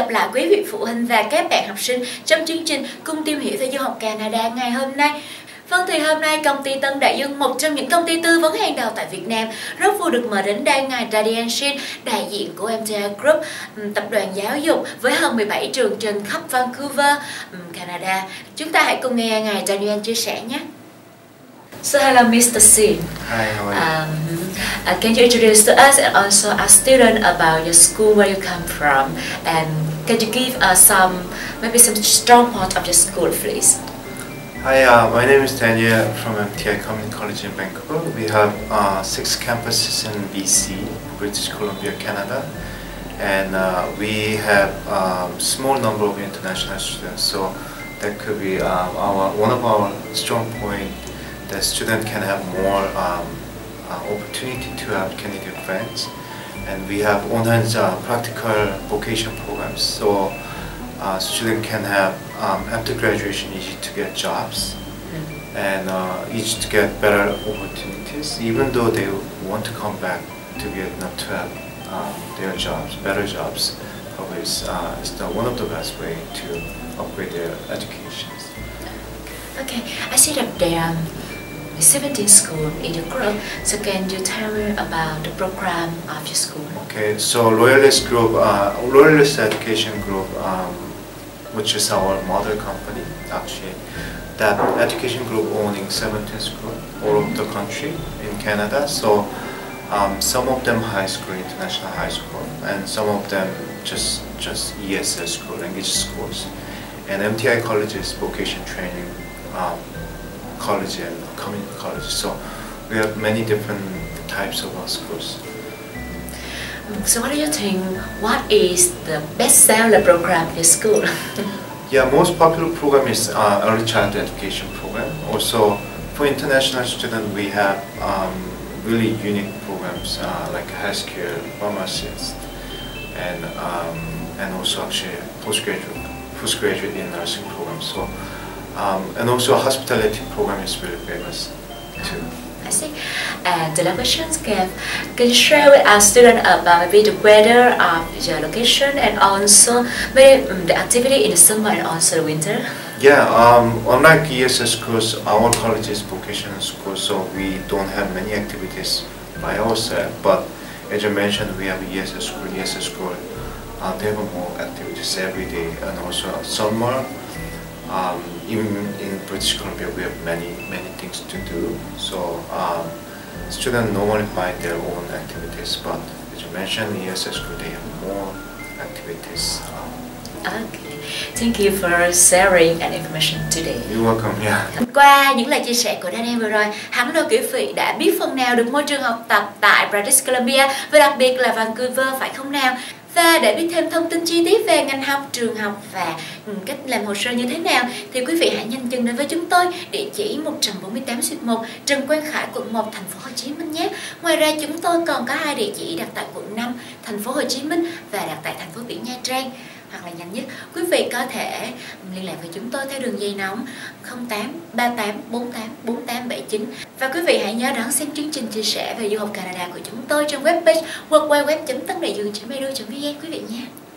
gặp lại quý vị phụ huynh và các bạn học sinh trong chương trình Cùng tìm hiểu về du học Canada ngày hôm nay. Vâng, thì hôm nay công ty Tân Đại Dương, một trong những công ty tư vấn hàng đầu tại Việt Nam, rất vui được mời đến đây ngài Daniel Shin, đại diện của MTI Group, tập đoàn giáo dục với hơn 17 trường trên khắp Vancouver, Canada. Chúng ta hãy cùng nghe ngài Daniel chia sẻ nhé. So hello, Mr. Shin. Hi, how are you? Can you introduce to us and also our student about your school, where you come from, and can you give us maybe some strong point of your school, please? Hi, my name is Daniel from MTI Community College in Vancouver. We have 6 campuses in BC, British Columbia, Canada, and we have small number of international students. So that could be one of our strong point. The student can have more opportunity to have Canadian friends, and we have on-hand practical vocation programs. So student can have after graduation easy to get jobs and easy to get better opportunities, even though they want to come back to Vietnam to have their jobs, better jobs. Probably is one of the best way to upgrade their educations. Okay, I see that there are 17 schools in your group, so can you tell me about the program of your school? Okay, so Loyalist Group, Loyalist Education Group, which is our mother company actually, that education group owning 17 schools all over the country in Canada. So some of them high school, international high school, and some of them just ESS school, language schools, and MTI colleges, vocation training college and community college. So we have many different types of schools. So what do you think, what is the best seller program in your school? Yeah, most popular program is early childhood education program. Also for international students we have really unique programs like healthcare, pharmacist, and also actually postgraduate in nursing program. So and also a hospitality program is really famous too. I see. And the locations can you share with our students about maybe the weather of your location and also maybe the activity in the summer and also the winter? Yeah, unlike ESS schools, our college is vocational school, so we don't have many activities by ourselves. But as you mentioned, we have ESS school. ESS school, they have more activities every day, and also summer. In British Columbia, we have many things to do. So students normally find their own activities, but as you mentioned, ESS school they have more activities. Okay, thank you for sharing and information today. You're welcome. Yeah. Qua những lời chia sẻ của Daniel vừa rồi, hẳn đôi quý vị đã biết phần nào được môi trường học tập tại British Columbia và đặc biệt là Vancouver, phải không nào? Và để biết thêm thông tin chi tiết về ngành học, trường học và cách làm hồ sơ như thế nào thì quý vị hãy nhanh chân đến với chúng tôi, địa chỉ 148/1 Trần Quang Khải, quận 1, thành phố Hồ Chí Minh nhé. Ngoài ra chúng tôi còn có 2 địa chỉ đặt tại quận 5, thành phố Hồ Chí Minh và đặt tại thành phố Biển Nha Trang. Hoặc là nhanh nhất, quý vị có thể liên lạc với chúng tôi theo đường dây nóng 0838484879. Và quý vị hãy nhớ đón xem chương trình chia sẻ về du học Canada của chúng tôi trong webpage www.tandaiduong.edu.vn quý vị nhé.